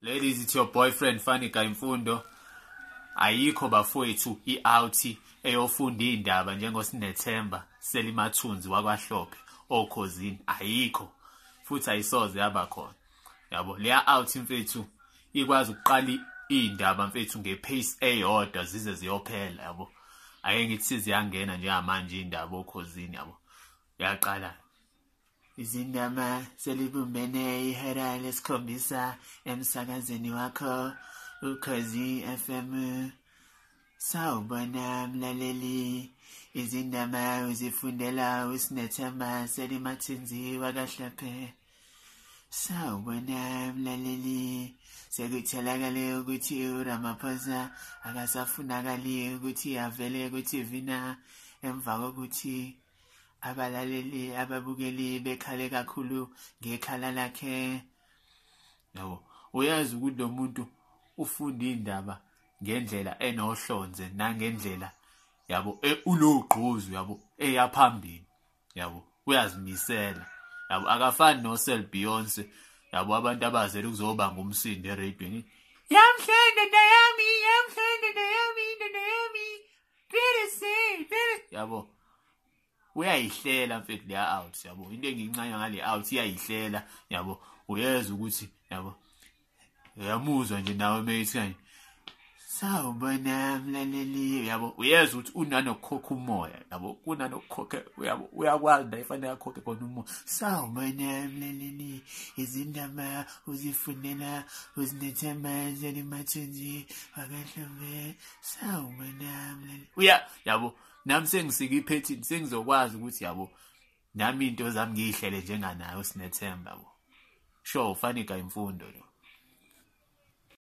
Ladies, it's your boyfriend Funny Guy Mfundo. Ayikho bafowethu i-out eyofunda indaba njengo Sinethemba Selimathunzi Wakwa Hlophe okhozini. Ayikho futhi ayisoze yaba khona. Yabo, leya out mfethu ikwazi ukuqala indaba mfethu ngepace eyodwa zize ziyophela yabo. Ake ngithi siziyangena njengamanje indaba okhozini yabo. Yaqala izindaba selibumbene ihera lesikhombisa emsakazweni wakho ukhozi FM. Sawubona laleli izindaba uzifundelwa uSinethemba Selimathunzi Wakwa Hlophe. Sawubona laleli sekutholakale ukuthi uRamaphosa akasafunakali ukuthi avele kuTV na emva kokuthi abalaleli ababukeli bekhale kakhulu ngekhala lakhe. Yabo, uyazi ukuthi lo muntu ufunda indaba ngendlela enohlonze nangendlela yabo unogqozu yabo eyaphambili. Yabo, uyazimisela. Yabo, akafani noSel Beyonce yabo abantu abazela ukuzoba ngumsindo eradweni. Yamhlende ndayami yabo, uyayihlela mfethu leya out yabo. Into engincanya ngale out iyayihlela yabo. Uyeza ukuthi yabo uyamuzwa nje nawe meyithi kanje sawubona mlaleli yabo. Uyeza ukuthi unanokukhokha umoya yabo, kunanokukhokha yabo. Uyakwazi la ifanele akhokhe khona umoya. Sawubona mlaleli izindaba uzifundela uSinethemba Selimathunzi Wakwa Hlophe. Sawubona mlaleli yabo. Nami sengisika iphethini sengizokwazi ukuthi yabo nami into zami ngiyihlele njenganayo uSinethemba yabo. Sure, Funny Guy Mfundo lo.